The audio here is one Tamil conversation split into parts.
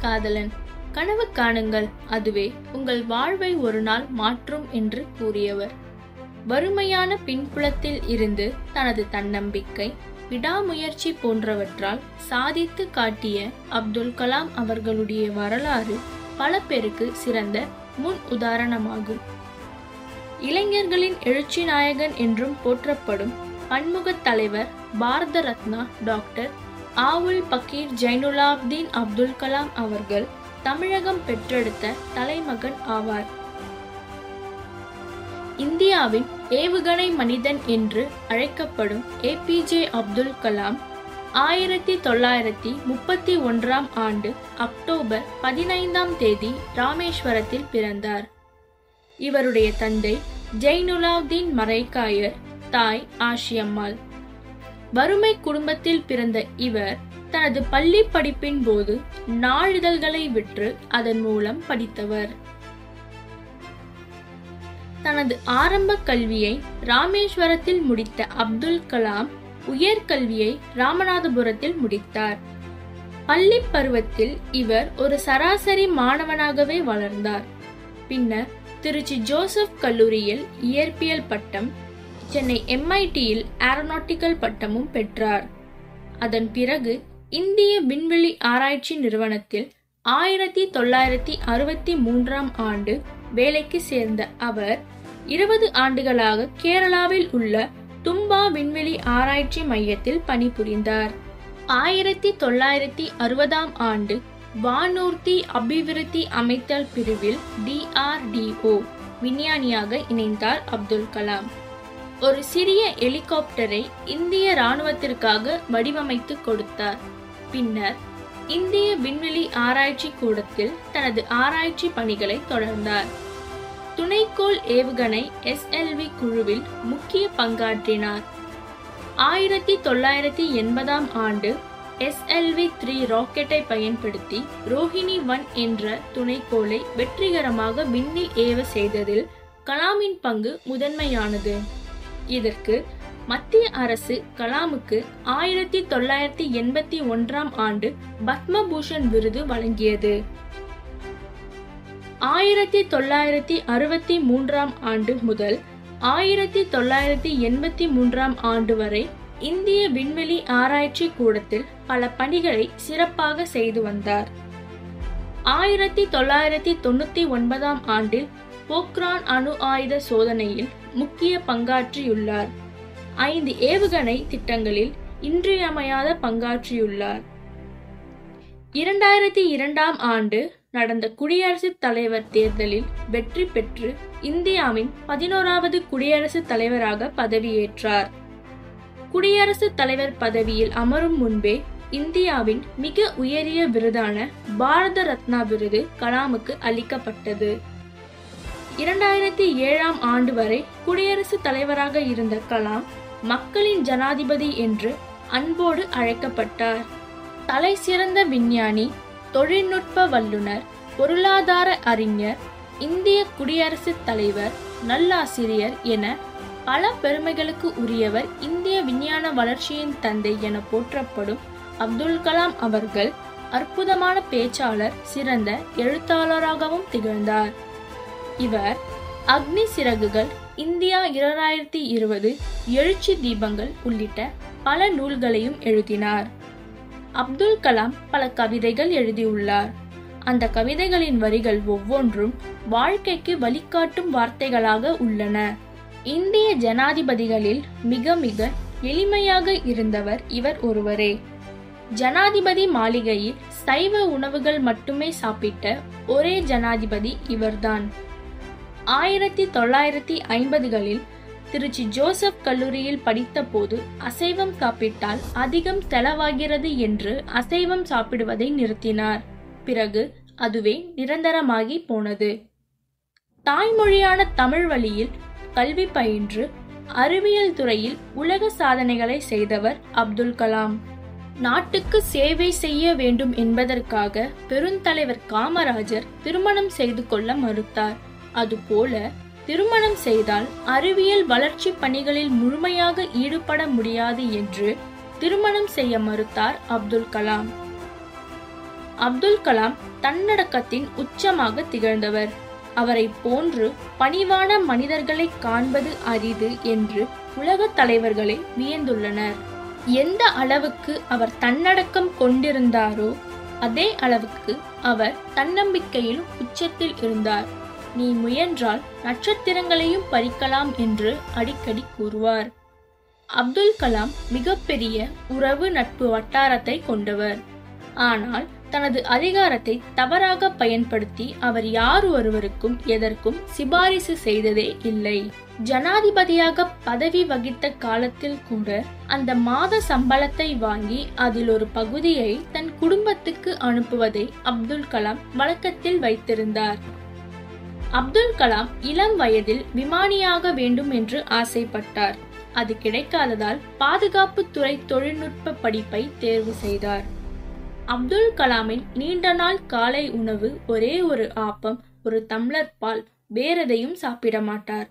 காதலன். கனவு காணுங்கள், அதுவே உங்கள் வாழ்வை ஒரு நாள் மாற்றும் என்று கூறியவர். வறுமையான பின்புலத்தில் இருந்து தனது தன்னம்பிக்கை, விடாமுயற்சி போன்றவற்றால் சாதித்து காட்டிய அப்துல் கலாம் அவர்களுடைய வரலாறு பல பேருக்கு சிறந்த முன் உதாரணமாகும். இளைஞர்களின் எழுச்சி நாயகன் என்றும் போற்றப்படும் பன்முகத் தலைவர் பாரத ரத்னா டாக்டர் ஆவுல் பக்கீர் ஜைனுலாப்தீன் அப்துல் கலாம் அவர்கள் தமிழகம் பெற்றெடுத்த தலைமகன் ஆவார். இந்தியாவின் ஏவுகணை மனிதன் என்று அழைக்கப்படும் APJ அப்துல் கலாம் 1931 ஆண்டு அக்டோபர் 15 ராமேஸ்வரத்தில் பிறந்தார். இவருடைய தந்தை ஜைனுலாப்தீன் மரைக்காயர், தாய் ஆஷியம்மாள். வறுமை குடும்பத்தில் பிறந்த இவர் தனது பள்ளி படிப்பின் போது நாளிதழ்களை விற்று அதன் மூலம் படித்தவர். தனது ஆரம்ப கல்வியை ராமேஸ்வரத்தில் முடித்த அப்துல் கலாம் உயர்கல்வியை ராமநாதபுரத்தில் முடித்தார். பள்ளி பருவத்தில் இவர் ஒரு சராசரி மாணவனாகவே வளர்ந்தார். பின்னர் திருச்சி ஜோசப் கல்லூரியில் இயற்பியல் பட்டம், சென்னை MITயில் ஏரோநாட்டிக்கல் பட்டமும் பெற்றார். அதன் பிறகு இந்திய விண்வெளி ஆராய்ச்சி நிறுவனத்தில் 1963 ஆண்டு வேலைக்கு சேர்ந்த அவர் 20 ஆண்டுகளாக கேரளாவில் உள்ள தும்பா விண்வெளி ஆராய்ச்சி மையத்தில் பணிபுரிந்தார். 1960 ஆண்டு வானூர்தி அபிவிருத்தி அமைத்தல் பிரிவில் DRDO விஞ்ஞானியாக இணைந்தார் அப்துல் கலாம். ஒரு சிறிய ஹெலிகாப்டரை இந்திய ராணுவத்திற்காக வடிவமைத்து கொடுத்தார். பின்னர் இந்திய விண்வெளி ஆராய்ச்சி கூடத்தில் தனது ஆராய்ச்சி பணிகளை தொடர்ந்தார். துணைக்கோள் ஏவுகணை SLV குழுவில் முக்கிய பங்காற்றினார். 1980 ஆண்டு SLV-3 ராக்கெட்டை பயன்படுத்தி ரோஹிணி 1 என்ற துணைக்கோளை வெற்றிகரமாக விண்ணில் ஏவ செய்ததில் கலாமின் பங்கு முதன்மையானது. இதற்கு மத்திய அரசு கலாமுக்கு 1981 ஆண்டு பத்மபூஷன் விருது வழங்கியது. 1963 ஆண்டு முதல் 1983 ஆண்டு வரை இந்திய விண்வெளி ஆராய்ச்சி கூடத்தில் பல பணிகளை சிறப்பாக செய்து வந்தார். 1999 ஆண்டில் போக்ரான் அணு ஆயுத சோதனையில் முக்கிய பங்காற்றியுள்ளார். 5 ஏவுகணை திட்டங்களில் இன்றியமையாத பங்காற்றியுள்ளார். 2002 ஆண்டு நடந்த குடியரசுத் தலைவர் தேர்தலில் வெற்றி பெற்று இந்தியாவின் 11வது குடியரசுத் தலைவராக பதவியேற்றார். குடியரசுத் தலைவர் பதவியில் அமரும் முன்பே இந்தியாவின் மிக உயரிய விருதான பாரத ரத்னா விருது கலாமுக்கு அளிக்கப்பட்டது. 2007 ஆண்டு வரை குடியரசுத் தலைவராக இருந்த கலாம் மக்களின் ஜனாதிபதி என்று அன்போடு அழைக்கப்பட்டார். தலை சிறந்த விஞ்ஞானி, தொழில்நுட்ப வல்லுநர், பொருளாதார அறிஞர், இந்திய குடியரசுத் தலைவர், நல்லாசிரியர் என பல பெருமைகளுக்கு உரியவர். இந்திய விஞ்ஞான வளர்ச்சியின் தந்தை என போற்றப்படும் அப்துல் கலாம் அவர்கள் அற்புதமான பேச்சாளர், சிறந்த எழுத்தாளராகவும் திகழ்ந்தார். இவர் அக்னி சிறகுகள், இந்தியா 2020, எழுச்சி தீபங்கள் உள்ளிட்ட பல நூல்களையும் எழுதினார். அப்துல் கலாம் பல கவிதைகள் எழுதியுள்ளார். அந்த கவிதைகளின் வரிகள் ஒவ்வொன்றும் வாழ்க்கைக்கு வழிகாட்டும் வார்த்தைகளாக உள்ளன. இந்திய ஜனாதிபதிகளில் மிக மிக எளிமையாக இருந்தவர் இவர் ஒருவரே. ஜனாதிபதி மாளிகையில் சைவ உணவுகள் மட்டுமே சாப்பிட்ட ஒரே ஜனாதிபதி இவர்தான். 1950களில் திருச்சி ஜோசப் கல்லூரியில் படித்த போது அசைவம் சாப்பிட்டால் அதிகம் செலவாகிறது என்று அசைவம் சாப்பிடுவதை நிறுத்தினார். பிறகு அதுவே நிரந்தரமாகி போனது. தாய்மொழியான தமிழ் வழியில் கல்வி பயின்று அறிவியல் துறையில் உலக சாதனைகளை செய்தவர் அப்துல் கலாம். நாட்டுக்கு சேவை செய்ய வேண்டும் என்பதற்காக பெருந்தலைவர் காமராஜர் திருமணம் செய்து கொள்ள மறுத்தார். அதுபோல திருமணம் செய்தால் அறிவியல் வளர்ச்சி பணிகளில் முழுமையாக ஈடுபட முடியாது என்று திருமணம் செய்ய மறுத்தார் அப்துல் கலாம். அப்துல் கலாம் தன்னடக்கத்தின் உச்சமாக திகழ்ந்தவர். அவரை போன்று பணிவான மனிதர்களை காண்பது அரிது என்று உலக தலைவர்களே வியந்துள்ளனர். எந்த அளவுக்கு அவர் தன்னடக்கம் கொண்டிருந்தாரோ அதே அளவுக்கு அவர் தன்னம்பிக்கையில் உச்சத்தில் இருந்தார். நீ முயன்றால் நட்சத்திரங்களையும் பறிக்கலாம் என்று அடிக்கடி கூறுவார். அப்துல் கலாம் மிகப்பெரிய உறவு நட்பு வட்டாரத்தை கொண்டவர். ஆனால் தனது அதிகாரத்தை தவறாக பயன்படுத்தி அவர் யார் ஒருவருக்கும் எதற்கும் சிபாரிசு செய்ததே இல்லை. ஜனாதிபதியாக பதவி வகித்த காலத்தில் கூட அந்த மாத சம்பளத்தை வாங்கி அதில் ஒரு பகுதியை தன் குடும்பத்துக்கு அனுப்புவதை அப்துல் கலாம் வழக்கத்தில் வைத்திருந்தார். அப்துல் கலாம் இளம் வயதில் விமானியாக வேண்டும் என்று ஆசைப்பட்டார். அது கிடைக்காததால் பாதுகாப்புத்துறை தொழில்நுட்ப படிப்பை தேர்வு செய்தார். அப்துல் கலாமின் நீண்ட நாள் காலை உணவு ஒரே ஒரு ஆப்பம், ஒரு டம்ளர் பால், வேறெதையும் சாப்பிட மாட்டார்.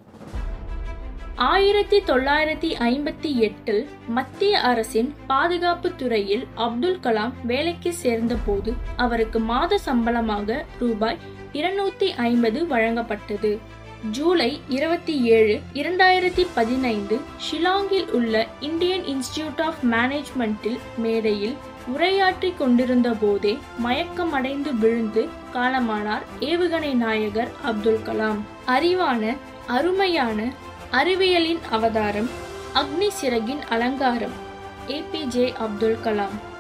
1958 மத்திய அரசின் பாதுகாப்பு துறையில் அப்துல் கலாம் வேலைக்கு சேர்ந்தபோது அவருக்கு மாத சம்பளமாக ரூபாய் 250 வழங்கப்பட்டது. ஜூலை 27, 2015 ஷில்லாங்கில் உள்ள இந்தியன் இன்ஸ்டிடியூட் ஆஃப் மேனேஜ்மெண்டில் மேடையில் உரையாற்றி கொண்டிருந்த போதே மயக்கமடைந்து விழுந்து காலமானார் ஏவுகணை நாயகர் அப்துல் கலாம். அறிவான, அருமையான, அறிவியலின் அவதாரம், அக்னி சிறகின் அலங்காரம் APJ அப்துல் கலாம்.